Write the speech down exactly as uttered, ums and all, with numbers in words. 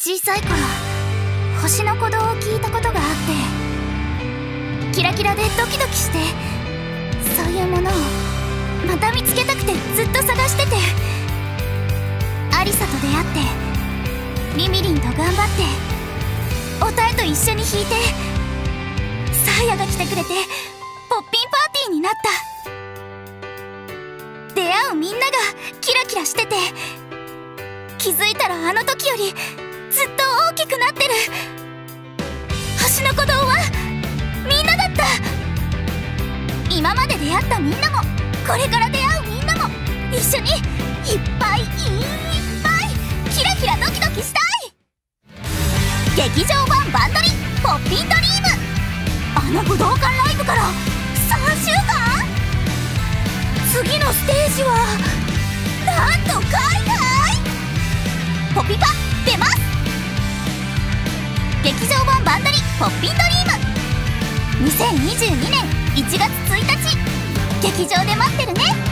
小さい頃星の鼓動を聞いたことがあってキラキラでドキドキして、そういうものをまた見つけたくてずっと探してて、アリサと出会ってリミリンと頑張ってオタエと一緒に弾いて、サーヤが来てくれてポッピンパーティーになった。出会うみんながキラキラしてて、気づいたらあの時よりずっと大きくなってる。星の鼓動はみんなだった。今まで出会ったみんなもこれから出会うみんなも一緒にいっぱいいっぱいキラキラドキドキしたい。劇場版バンドリポッピンドリーム、あの武道館ライブからさんしゅうかん。次のステージはなんと海外。ポピパ出ます。劇場版バンドリポッピンドリーム、にせんにじゅうにねんいちがつついたち劇場で待ってるね。